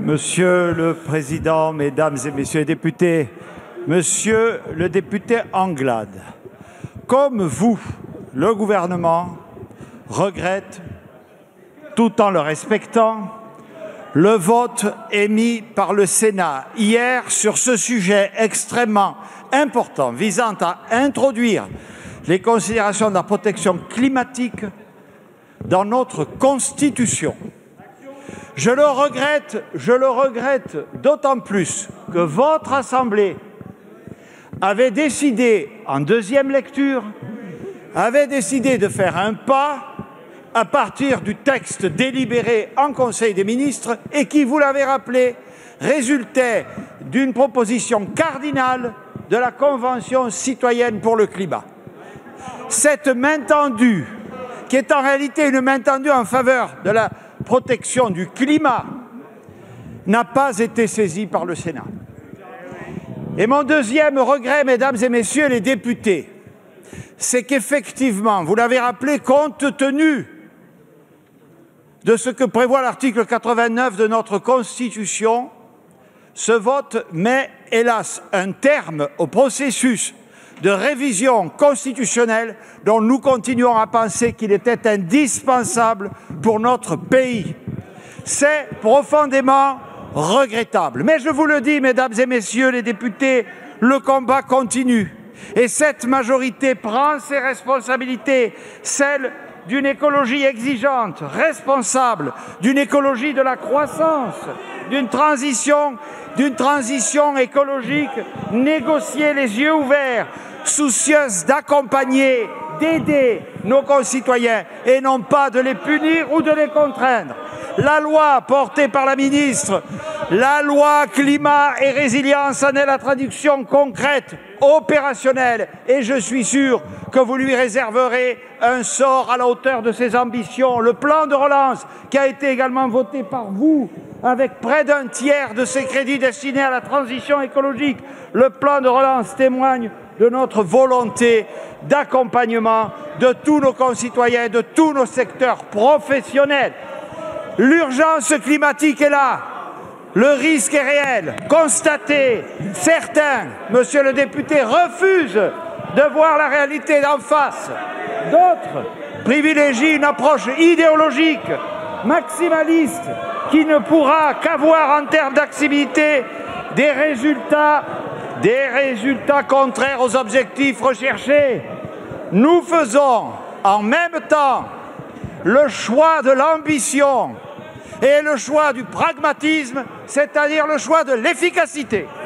Monsieur le Président, Mesdames et Messieurs les députés, Monsieur le député Anglade, comme vous, le gouvernement regrette, tout en le respectant, le vote émis par le Sénat hier sur ce sujet extrêmement important visant à introduire les considérations de la protection climatique dans notre Constitution. Je le regrette d'autant plus que votre Assemblée avait décidé, en deuxième lecture, de faire un pas à partir du texte délibéré en Conseil des ministres et qui, vous l'avez rappelé, résultait d'une proposition cardinale de la Convention citoyenne pour le climat. Cette main tendue, qui est en réalité une main tendue en faveur de la protection du climat, n'a pas été saisie par le Sénat. Et mon deuxième regret, mesdames et messieurs les députés, c'est qu'effectivement, vous l'avez rappelé, compte tenu de ce que prévoit l'article 89 de notre Constitution, ce vote met, hélas, un terme au processus de révision constitutionnelle dont nous continuons à penser qu'il était indispensable pour notre pays. C'est profondément regrettable. Mais je vous le dis, mesdames et messieurs les députés, le combat continue. Et cette majorité prend ses responsabilités, celles d'une écologie exigeante, responsable, d'une écologie de la croissance, d'une transition écologique négociée les yeux ouverts, soucieuse d'accompagner, d'aider nos concitoyens et non pas de les punir ou de les contraindre. La loi portée par la ministre, la loi climat et résilience en est la traduction concrète, opérationnelle, et je suis sûr que vous lui réserverez un sort à la hauteur de ses ambitions. Le plan de relance qui a été également voté par vous, avec près d'un tiers de ses crédits destinés à la transition écologique, le plan de relance témoigne de notre volonté d'accompagnement de tous nos concitoyens, de tous nos secteurs professionnels. L'urgence climatique est là, le risque est réel, constaté. Certains, monsieur le député, refusent de voir la réalité d'en face. D'autres privilégient une approche idéologique, maximaliste, qui ne pourra qu'avoir en termes d'activité des résultats contraires aux objectifs recherchés. Nous faisons en même temps le choix de l'ambition et le choix du pragmatisme, c'est-à-dire le choix de l'efficacité.